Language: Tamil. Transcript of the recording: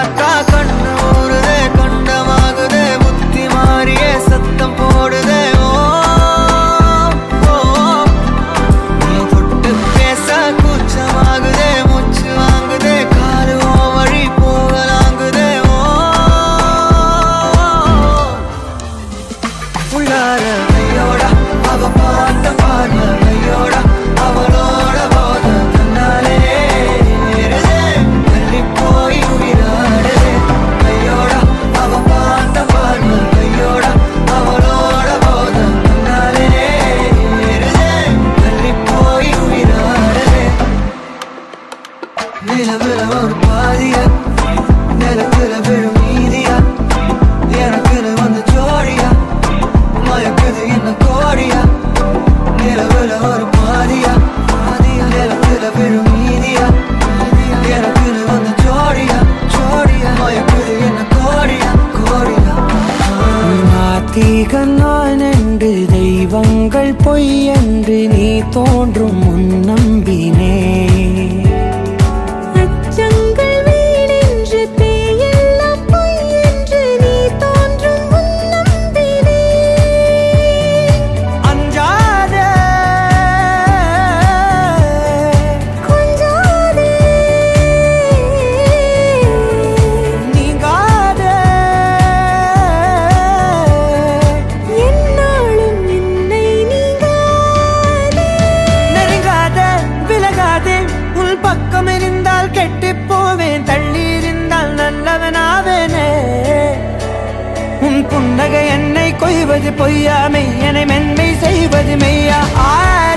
பார்த்தா கண்ணு ஊறுதே கண்டமாகுதே புத்தி மாறியே சத்தம் போடுதே நீ தொட்டு பேச கூச்சமாகுதே மூச்சு வாங்குதே காலு வழி போகலாங்குதே உள்ளார ஐயோடா அவ பார்த்த பார்வை ஐயோடா அவளோட போத தன்னாலே தள்ளி போய் உயிராடுதே ஐயோடா அவ பார்த்த பார்வை ஐயோடா அவளோட போத தன்னாலே தள்ளி போய் உயிராடுதே நிலவுல ஒரு பாதியா நிலத்துல விழும் மீதியா எனக்குன்னு வந்து ஜோடியா மயக்குது என்ன கோடியா நிலவுல ஒரு பாதியா நிலத்துல விழும் மீதியா எனக்குன்னு வந்து ஜோடியா மயக்குது என்ன கோடியா நாத்திகன் நான் என்று தெய்வங்கள் பொய் என்று நீ தோன்றும் முன் நம்பினே புன்னகை என்னை கொய்வது பொய்யா மெய்யனை மென்மை செய்வது மெய்யா